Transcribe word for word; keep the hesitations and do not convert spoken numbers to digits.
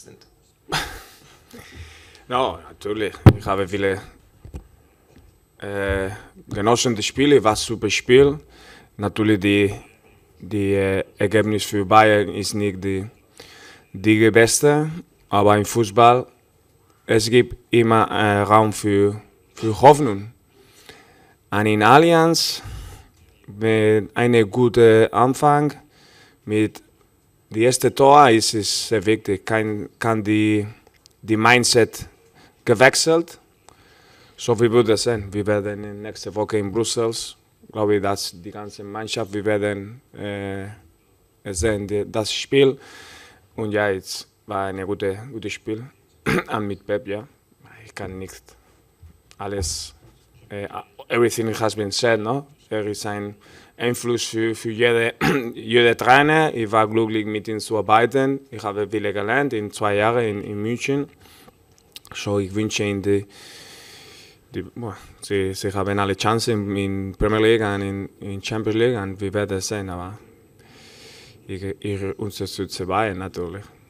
sind? No, natürlich. Ich habe viele äh, genossen die Spiele, war ein super Spiel. Natürlich die, die äh, Ergebnis für Bayern ist nicht die, die beste, aber im Fußball es gibt immer äh, Raum für, für Hoffnung. Und in Allianz mit einem guten Anfang, mit dem ersten Tor ist es sehr wichtig, kann, kann die, die Mindset gewechselt. So wie würde es sein. Wir werden nächste Woche in Brüssel, glaube ich, dass die ganze Mannschaft, wir werden äh, sehen, die, das Spiel. Und ja, es war ein gutes gute Spiel. Und mit Pep, ja, ich kann nicht alles, äh, everything has been said, no? Er ist ein Einfluss für, für jede, jede Trainer. Ich war glücklich, mit ihm zu arbeiten. Ich habe viel gelernt in zwei Jahren in, in München. So, ich wünsche ihm die, die boah, sie, sie haben alle Chancen in Premier League und in, in Champions League und wir werden es sehen, aber ich, ich unterstütze Bayern natürlich.